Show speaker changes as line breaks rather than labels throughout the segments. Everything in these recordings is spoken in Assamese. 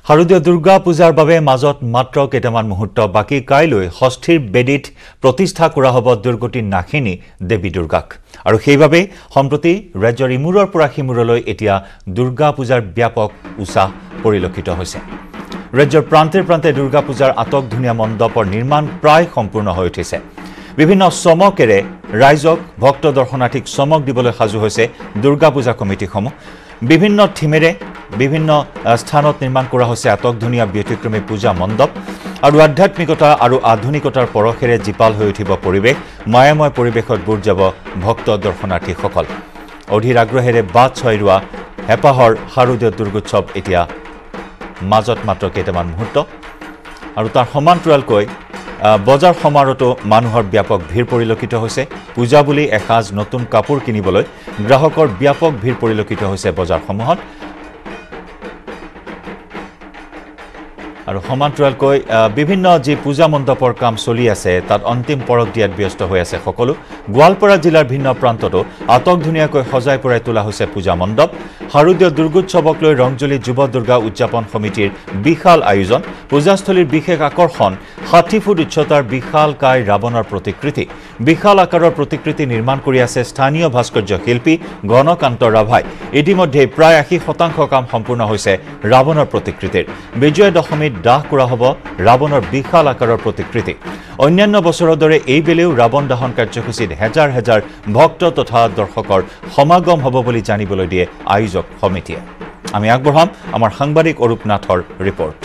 শারদীয় দুর্গা পূজাৰ বাবে মাজত মাত্ৰ কেইটামান মুহূৰ্ত বাকি কাইলৈ ষষ্ঠীৰ বেদিত প্ৰতিষ্ঠা কৰা হ'ব দুৰ্গতিৰ নাখিনী দেৱী দুৰ্গাক আৰু সেইবাবে সম্প্ৰতি ৰাজ্যৰ ইমূৰৰ পৰা সিমূৰলৈ এতিয়া দুৰ্গা পূজাৰ ব্যাপক উৎসাহ পৰিলক্ষিত হৈছে ৰাজ্যৰ প্ৰান্তে প্ৰান্তে দুৰ্গা পূজাৰ আটক ধুনীয়া মণ্ডপৰ নিৰ্মাণ প্ৰায় সম্পূৰ্ণ হৈ উঠিছে বিভিন্ন চমকেৰে ৰাইজক ভক্ত দৰ্শনাৰ্থীক চমক দিবলৈ সাজু হৈছে দুৰ্গা পূজা কমিটিসমূহ বিভিন্ন থিমেৰে বিভিন্ন স্থানত নিৰ্মাণ কৰা হৈছে আটক ধুনীয়া ব্যতিক্ৰমী পূজা মণ্ডপ আৰু আধ্যাত্মিকতা আৰু আধুনিকতাৰ পৰখেৰে জিপাল হৈ উঠিব পৰিৱেশ মায়াময় পৰিৱেশত বুৰ যাব ভক্ত দৰ্শনাৰ্থীসকল অধীৰ আগ্ৰহেৰে বাট চাই ৰোৱা হেপাহৰ শাৰদীয় দুৰ্গোৎসৱ এতিয়া মাজত মাত্ৰ কেইটামান মুহূৰ্ত আৰু তাৰ সমান্তৰালকৈ বজাৰ সমাৰোহতো মানুহৰ ব্যাপক ভিৰ পৰিলক্ষিত হৈছে পূজা বুলি এসাজ নতুন কাপোৰ কিনিবলৈ গ্ৰাহকৰ ব্যাপক ভিৰ পৰিলক্ষিত হৈছে বজাৰসমূহত আৰু সমান্তৰালকৈ বিভিন্ন যি পূজা মণ্ডপৰ কাম চলি আছে তাত অন্তিম পৰক দিয়াত ব্যস্ত হৈ আছে সকলো গোৱালপাৰা জিলাৰ ভিন্ন প্ৰান্ততো আটক ধুনীয়াকৈ সজাই পৰাই তোলা হৈছে পূজা মণ্ডপ শাৰদীয় দুৰ্গোৎসৱক লৈ ৰংজলি যুৱ দুৰ্গা উদযাপন সমিতিৰ বিশাল আয়োজন পূজাস্থলীৰ বিশেষ আকৰ্ষণ 60 ফুট উচ্চতাৰ বিশালকায় ৰাৱণৰ প্ৰতিকৃতি বিশাল আকাৰৰ প্ৰতিকৃতি নিৰ্মাণ কৰি আছে স্থানীয় ভাস্কৰ্য শিল্পী গণকান্ত ৰাভাই ইতিমধ্যে প্ৰায় 80% কাম সম্পূৰ্ণ হৈছে ৰাৱণৰ প্ৰতিকৃতিৰ বিজয় দশমী দাহ কৰা হ'ব ৰাৱণৰ বিশাল আকাৰৰ প্ৰতিকৃতি অন্যান্য বছৰৰ দৰে এইবেলেও ৰাৱণ দহন কাৰ্যসূচীত হেজাৰ হেজাৰ ভক্ত তথা দৰ্শকৰ সমাগম হ'ব বুলি জানিবলৈ দিয়ে আয়োজক সমিতিয়ে আমি আগবঢ়াম আমাৰ সাংবাদিক অৰূপ নাথৰ ৰিপৰ্ট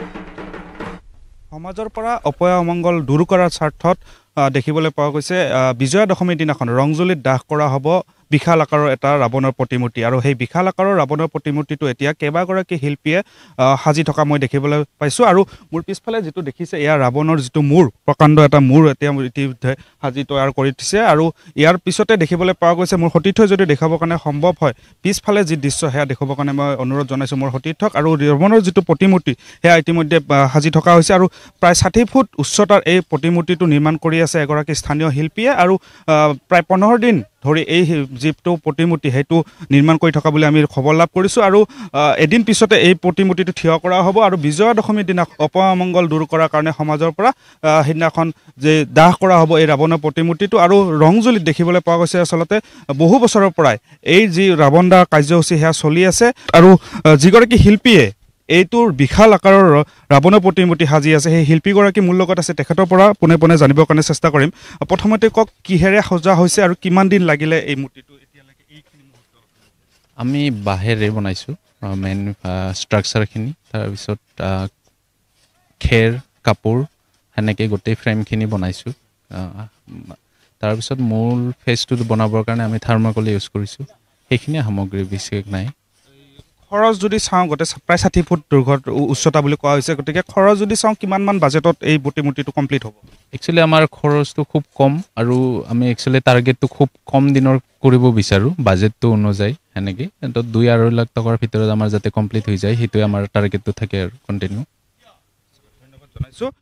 সমাজৰ পৰা অপয়া অমংগল দূৰ কৰাৰ স্বাৰ্থত দেখিবলৈ পোৱা গৈছে বিজয়া দশমীৰ দিনাখন ৰংজলিত দাহ কৰা হ'ব বিশাল আকাৰৰ এটা ৰাৱণৰ প্ৰতিমূৰ্তি আৰু সেই বিশাল আকাৰৰ ৰাৱণৰ প্ৰতিমূৰ্তিটো এতিয়া কেইবাগৰাকী শিল্পীয়ে সাজি থকা মই দেখিবলৈ পাইছোঁ আৰু মোৰ পিছফালে যিটো দেখিছে এয়া ৰাৱণৰ যিটো মূৰ প্ৰকাণ্ড এটা মূৰ এতিয়া ইতিমধ্যে সাজি তৈয়াৰ কৰি দিছে আৰু ইয়াৰ পিছতে দেখিবলৈ পোৱা গৈছে মোৰ সতীৰ্থই যদি দেখাবৰ কাৰণে সম্ভৱ হয় পিছফালে যি দৃশ্য সেয়া দেখাবৰ কাৰণে মই অনুৰোধ জনাইছোঁ মোৰ সতীৰ্থক আৰু ৰাৱণৰ যিটো প্ৰতিমূৰ্তি সেয়া ইতিমধ্যে সাজি থকা হৈছে আৰু প্ৰায় 60 ফুট উচ্চতাৰ এই প্ৰতিমূৰ্তিটো নিৰ্মাণ কৰি আছে এগৰাকী স্থানীয় শিল্পীয়ে আৰু প্ৰায় 15 দিন ধৰি এই যিটো প্ৰতিমূৰ্তি সেইটো নিৰ্মাণ কৰি থকা বুলি আমি খবৰ লাভ কৰিছোঁ আৰু এদিন পিছতে এই প্ৰতিমূৰ্তিটো থিয় কৰা হ'ব আৰু বিজয়া দশমীৰ দিনা অপমংগল দূৰ কৰাৰ কাৰণে সমাজৰ পৰা সেইদিনাখন যে দাহ কৰা হ'ব এই ৰাৱণৰ প্ৰতিমূৰ্তিটো আৰু ৰংজলিত দেখিবলৈ পোৱা গৈছে আচলতে বহু বছৰৰ পৰাই এই যি ৰাৱণ দাহ কাৰ্যসূচী সেয়া চলি আছে আৰু যিগৰাকী শিল্পীয়ে এইটোৰ বিশাল আকাৰৰ ৰাৱণৰ প্ৰতিমূৰ্তি সাজি আছে সেই শিল্পীগৰাকী মোৰ লগত আছে তেখেতৰ পৰা পোনে পোনে জানিবৰ কাৰণে চেষ্টা কৰিম প্ৰথমতে কওক কিহেৰে সজা হৈছে আৰু কিমান দিন লাগিলে এই মূৰ্তিটো এতিয়ালৈকে এইখিনি মুহূৰ্ত
আমি বাঁহেৰে বনাইছোঁ মেইন ষ্ট্ৰাকচাৰখিনি তাৰপিছত খেৰ কাপোৰ সেনেকৈ গোটেই ফ্ৰেমখিনি বনাইছোঁ তাৰপিছত মূল ফেচটো বনাবৰ কাৰণে আমি থাৰ্মকল ইউজ কৰিছোঁ সেইখিনিয়ে সামগ্ৰী বিশেষ নাই
খৰচ যদি চাওঁ গোটেই প্ৰায় 60 ফুট দুৰ্ঘট উচ্চতা বুলি কোৱা হৈছে গতিকে খৰচ যদি চাওঁ কিমানমান বাজেটত এই প্ৰতিমূৰ্তিটো কমপ্লিট হ'ব
একচুৱেলি আমাৰ খৰচটো খুব কম আৰু আমি একচুৱেলি টাৰ্গেটটো খুব কম দিনৰ কৰিব বিচাৰোঁ বাজেটটো অনুযায়ী সেনেকৈ তো 2-2.5 লাখ টকাৰ ভিতৰত আমাৰ যাতে কমপ্লিট হৈ যায় সেইটোৱে আমাৰ টাৰ্গেটটো থাকে আৰু কণ্টিনিউ
ধন্যবাদ জনাইছোঁ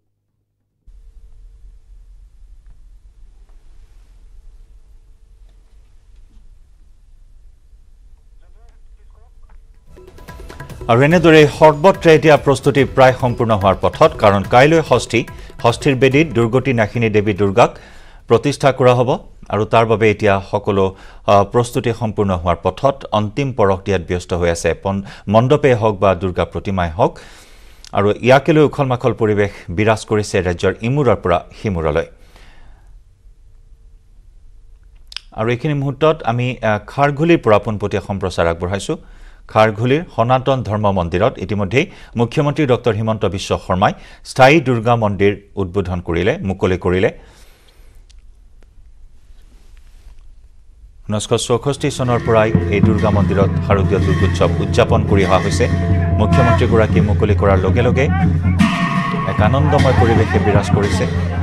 আৰু এনেদৰে সৰ্বত্ৰে এতিয়া প্ৰস্তুতি প্ৰায় সম্পূৰ্ণ হোৱাৰ পথত কাৰণ কাইলৈ ষষ্ঠীৰ বেদিত দুৰ্গতি নাখিনী দেৱী দুৰ্গাক প্ৰতিষ্ঠা কৰা হ'ব আৰু তাৰ বাবে এতিয়া সকলো প্ৰস্তুতি সম্পূৰ্ণ হোৱাৰ পথত অন্তিম পৰখ দিয়াত ব্যস্ত হৈ আছে মণ্ডপে হওক বা দুৰ্গা প্ৰতিমাই হওক আৰু ইয়াকে লৈ উখল মাখল পৰিৱেশ বিৰাজ কৰিছে ৰাজ্যৰ ইমূৰৰ পৰা সিমূৰলৈ আৰু এইখিনি মুহূৰ্তত আমি খাৰঘুলিৰ পৰা পোনপটীয়া সম্প্ৰচাৰ আগবঢ়াইছোঁ খাৰঘুলিৰ সনাতন ধৰ্ম মন্দিৰত ইতিমধ্যে মুখ্যমন্ত্ৰী ডক্টৰ হিমন্ত বিশ্ব শৰ্মাই স্থায়ী দুৰ্গা মন্দিৰ উদ্বোধন কৰিলে মুকলি কৰিলে 1964 চনৰ পৰাই এই দুৰ্গা মন্দিৰত শাৰদীয় দুৰ্গোৎসৱ উদযাপন কৰি অহা হৈছে মুখ্যমন্ত্ৰীগৰাকী মুকলি কৰাৰ লগে লগে এক আনন্দময় পৰিৱেশে বিৰাজ কৰিছে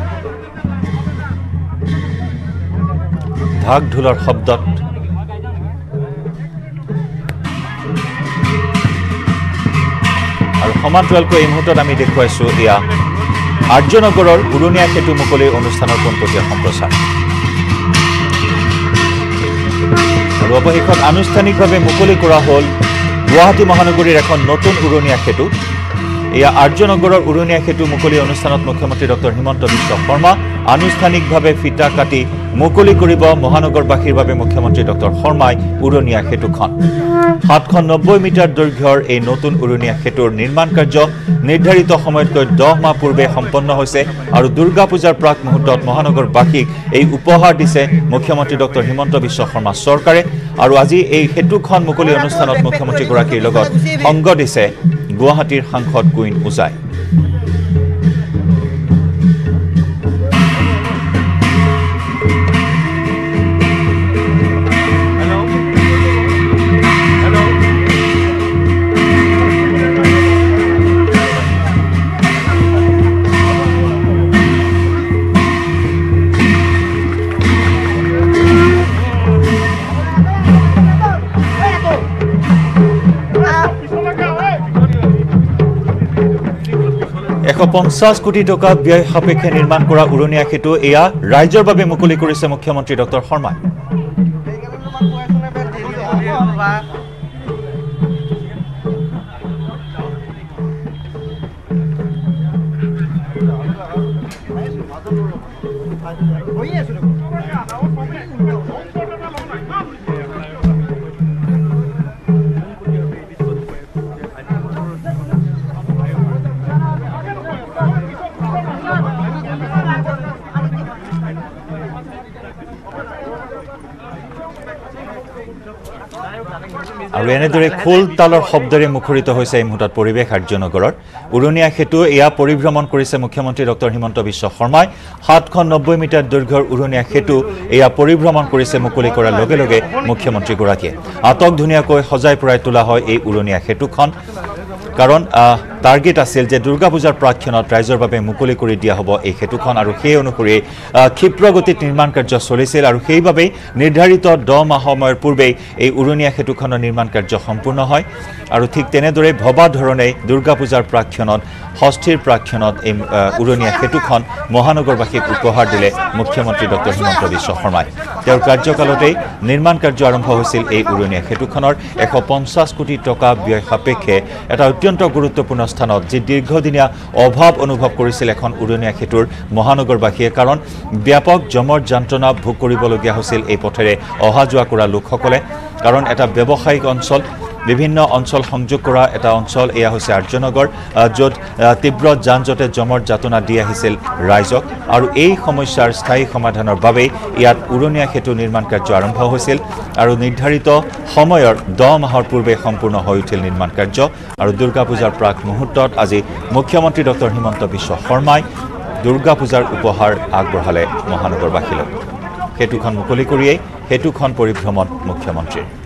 ঢাক ঢোলৰ শব্দত আৰু সমান্তৰালকৈ এই মুহূৰ্তত আমি দেখুৱাইছোঁ এয়া আৰ্যনগৰৰ উৰণীয়া সেতু মুকলি অনুষ্ঠানৰ পোনপটীয়া সম্প্ৰচাৰ আৰু অৱশেষত আনুষ্ঠানিকভাৱে মুকলি কৰা হ'ল গুৱাহাটী মহানগৰীৰ এখন নতুন উৰণীয়া সেতু এয়া আৰ্যনগৰৰ উৰণীয়া সেতু মুকলি অনুষ্ঠানত মুখ্যমন্ত্ৰী ডক্টৰ হিমন্ত বিশ্ব শৰ্মা আনুষ্ঠানিকভাৱে ফিটা কাটি মুকলি কৰিব মহানগৰবাসীৰ বাবে মুখ্যমন্ত্ৰী ডক্টৰ শৰ্মাই উৰণীয়া সেতুখন 790 মিটাৰ দৈৰ্ঘ্যৰ এই নতুন উৰণীয়া সেতুৰ নিৰ্মাণ কাৰ্য নিৰ্ধাৰিত সময়তকৈ 10 মাহ পূৰ্বে সম্পন্ন হৈছে আৰু দুৰ্গা পূজাৰ প্ৰাক মুহূৰ্তত মহানগৰবাসীক এই উপহাৰ দিছে মুখ্যমন্ত্ৰী ডক্টৰ হিমন্ত বিশ্ব শৰ্মা চৰকাৰে আৰু আজি এই সেতুখন মুকলি অনুষ্ঠানত মুখ্যমন্ত্ৰীগৰাকীৰ লগত সংগ দিছে গুৱাহাটীৰ সাংসদ কুইন উজাই $150 কোটি টকা ব্যয় সাপেক্ষে নিৰ্মাণ কৰা উৰণীয়া সেতু এয়া ৰাজ্যৰ বাবে মুকলি কৰিছে মুখ্যমন্ত্ৰী ডক্টৰ শৰ্মাই আৰু এনেদৰে খোল তালৰ শব্দৰে মুখৰিত হৈছে এই মুহূৰ্তত পৰিৱেশ আৰ্যনগৰৰ উৰণীয়া সেতু এয়া পৰিভ্ৰমণ কৰিছে মুখ্যমন্ত্ৰী ডক্টৰ হিমন্ত বিশ্ব শৰ্মাই 790 মিটাৰ দৈৰ্ঘ্যৰ উৰণীয়া সেতু এয়া পৰিভ্ৰমণ কৰিছে মুকলি কৰাৰ লগে লগে মুখ্যমন্ত্ৰীগৰাকীয়ে আটক ধুনীয়াকৈ সজাই পৰাই তোলা হয় এই উৰণীয়া সেতুখন কাৰণ টাৰ্গেট আছিল যে দুৰ্গা পূজাৰ প্ৰাক্ষণত ৰাইজৰ বাবে মুকলি কৰি দিয়া হ'ব এই সেতুখন আৰু সেই অনুসৰি ক্ষিপ্ৰগতিত নিৰ্মাণ কাৰ্য চলিছিল আৰু সেইবাবে নিৰ্ধাৰিত 10 মাহ সময়ৰ পূৰ্বে এই উৰণীয়া সেতুখনৰ নিৰ্মাণ কাৰ্য সম্পূৰ্ণ হয় আৰু ঠিক তেনেদৰে ভবা ধৰণে দুৰ্গা পূজাৰ প্ৰাক্ষণত ষষ্ঠীৰ প্ৰাক্ষণত এই উৰণীয়া সেতুখন মহানগৰবাসীক উপহাৰ দিলে মুখ্যমন্ত্ৰী ডক্টৰ হিমন্ত বিশ্ব শৰ্মাই তেওঁৰ কাৰ্যকালতে নিৰ্মাণ কাৰ্য আৰম্ভ হৈছিল এই উৰণীয়া সেতুখনৰ 150 কোটি টকা ব্যয় সাপেক্ষে এটা অত্যন্ত গুৰুত্বপূৰ্ণ স্থানত যে দীৰ্ঘদিনীয়া অভাৱ অনুভৱ কৰিছিল এখন উৰণীয়া সেতুৰ মহানগৰবাসীয়ে কাৰণ ব্যাপক জমৰ যন্ত্ৰণা ভোগ কৰিবলগীয়া হৈছিল এই পথেৰে অহা যোৱা কৰা লোকসকলে কাৰণ এটা ব্যৱসায়িক অঞ্চল বিভিন্ন অঞ্চল সংযোগ কৰা এটা অঞ্চল এয়া হৈছে আৰ্যনগৰ য'ত তীব্ৰ যানজঁটে জমৰ যাতনা দি আহিছিল ৰাইজক আৰু এই সমস্যাৰ স্থায়ী সমাধানৰ বাবে ইয়াত উৰণীয়া সেতু নিৰ্মাণ কাৰ্য আৰম্ভ হৈছিল আৰু নিৰ্ধাৰিত সময়ৰ 10 মাহৰ পূৰ্বে সম্পূৰ্ণ হৈ উঠিল নিৰ্মাণ কাৰ্য আৰু দুৰ্গা পূজাৰ প্ৰাক মুহূৰ্তত আজি মুখ্যমন্ত্ৰী ডক্টৰ হিমন্ত বিশ্ব শৰ্মাই দুৰ্গা পূজাৰ উপহাৰ আগবঢ়ালে মহানগৰবাসীলৈ সেতুখন মুকলি কৰিয়েই সেতুখন পৰিভ্ৰমণ মুখ্যমন্ত্ৰীৰ